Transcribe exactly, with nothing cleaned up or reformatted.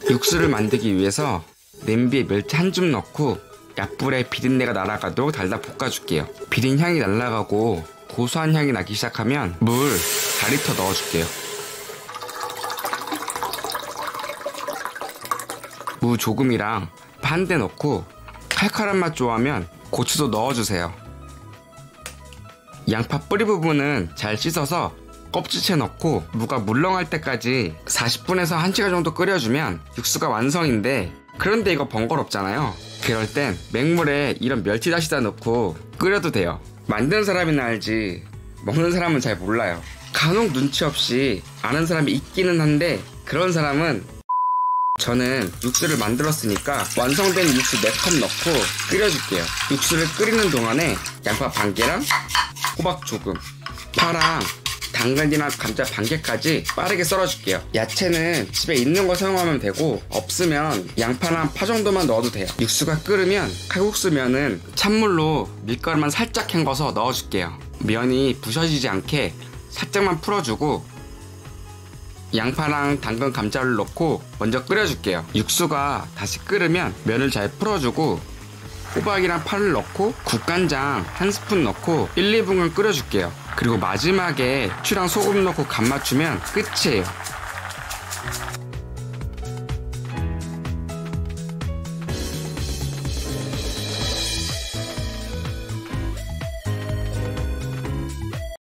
육수를 만들기 위해서 냄비에 멸치 한 줌 넣고 약불에 비린내가 날아가도록 달달 볶아줄게요. 비린 향이 날아가고 고소한 향이 나기 시작하면 물 사 리터 넣어줄게요. 무 조금이랑 파 한 대 넣고 칼칼한 맛 좋아하면 고추도 넣어주세요. 양파 뿌리 부분은 잘 씻어서 껍질째 넣고 무가 물렁할 때까지 사십 분에서 한 시간 정도 끓여주면 육수가 완성인데, 그런데 이거 번거롭잖아요. 그럴 땐 맹물에 이런 멸치 다시다 넣고 끓여도 돼요. 만드는 사람이나 알지 먹는 사람은 잘 몰라요. 간혹 눈치 없이 아는 사람이 있기는 한데, 그런 사람은 저는 육수를 만들었으니까 완성된 육수 네 컵 넣고 끓여줄게요. 육수를 끓이는 동안에 양파 반 개랑 호박 조금, 파랑 당근이랑 감자 반 개까지 빠르게 썰어줄게요. 야채는 집에 있는 거 사용하면 되고, 없으면 양파랑 파 정도만 넣어도 돼요. 육수가 끓으면 칼국수 면은 찬물로 밀가루만 살짝 헹궈서 넣어줄게요. 면이 부셔지지 않게 살짝만 풀어주고 양파랑 당근 감자를 넣고 먼저 끓여줄게요. 육수가 다시 끓으면 면을 잘 풀어주고 호박이랑 파를 넣고 국간장 한 스푼 넣고 일, 이 분간 끓여줄게요. 그리고 마지막에 후추랑 소금 넣고 간 맞추면 끝이에요.